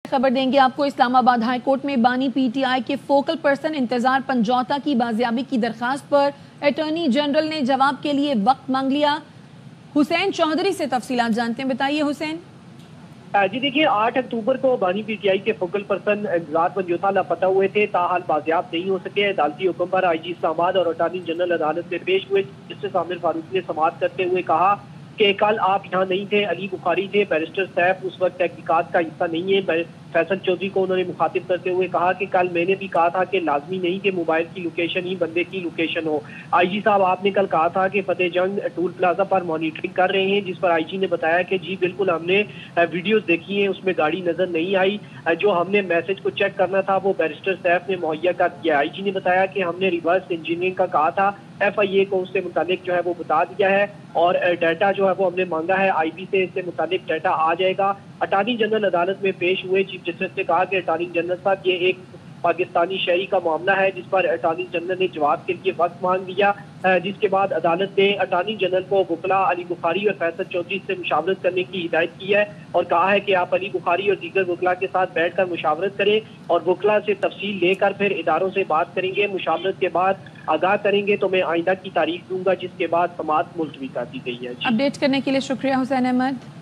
خبر دیں گے آپ کو۔ اسلام آباد ہائی کورٹ میں بانی پی ٹی آئی کے فوکل پرسن انتظار پنجوتا کی بازیابی کی درخواست پر اٹارنی جنرل نے جواب کے لیے وقت مانگ لیا۔ حسین چودھری سے تفصیلات جانتے ہیں، بتائیے حسین۔ جی دیکھیے، 8 اکتوبر کو بانی پی ٹی آئی کے فوکل پرسن انتظار پنجوتا لاپتہ ہوئے تھے، تاحال بازیاب نہیں ہو سکے۔ عدالتی حکم پر آئی جی اسلام آباد اور اٹارنی جنرل عدالت میں پیش ہوئے۔ جسٹس عامر فاروق نے سماعت کرتے ہوئے کہا کہ کل آپ یہاں نہیں تھے، علی بخاری تھے، بیرسٹر سیف اس وقت تحقیقات کا حصہ نہیں ہے۔ فیصل چودھری کو انہوں نے مخاطب کرتے ہوئے کہا کہ کل میں نے بھی کہا تھا کہ لازمی نہیں کہ موبائل کی لوکیشن ہی بندے کی لوکیشن ہو۔ آئی جی صاحب، آپ نے کل کہا تھا کہ فتح جنگ ٹول پلازا پر مانیٹرنگ کر رہے ہیں، جس پر آئی جی نے بتایا کہ جی بالکل ہم نے ویڈیوز دیکھی ہیں، اس میں گاڑی نظر نہیں آئی۔ جو ہم نے میسج کو چیک کرنا تھا وہ بیرسٹر سیف نے مہیا کر دیا۔ آئی جی نے بتایا کہ ہم نے ریورس انجینئرنگ کا کہا تھا، ایف آئی اے کو اس سے متعلق جو ہے وہ بتا دیا ہے، اور ڈیٹا جو ہے وہ ہم نے مانگا ہے آئی بی سے، اس سے متعلق ڈیٹا آ جائے گا۔ اٹارنی جنرل عدالت میں پیش ہوئے چیف جسٹس نے کہا کہ اٹارنی جنرل صاحب یہ ایک پاکستانی شہری کا معاملہ ہے، جس پر اٹارنی جنرل نے جواب کے لیے وقت مانگ لیا، جس کے بعد عدالت نے اٹارنی جنرل کو وکلا علی بخاری اور فیصل چودھری سے مشاورت کرنے کی ہدایت کی ہے، اور کہا ہے کہ آپ علی بخاری اور دیگر وکلا کے ساتھ بیٹھ کر مشاورت کریں اور وکلا سے تفصیل لے کر پھر اداروں سے بات کریں گے۔ مشاورت کے بعد آگاہ کریں گے تو میں آئندہ کی تاریخ دوں گا، جس کے بعد سماعت ملتوی کر دی گئی ہے۔ اپڈیٹ کرنے کے لیے شکریہ حسین احمد۔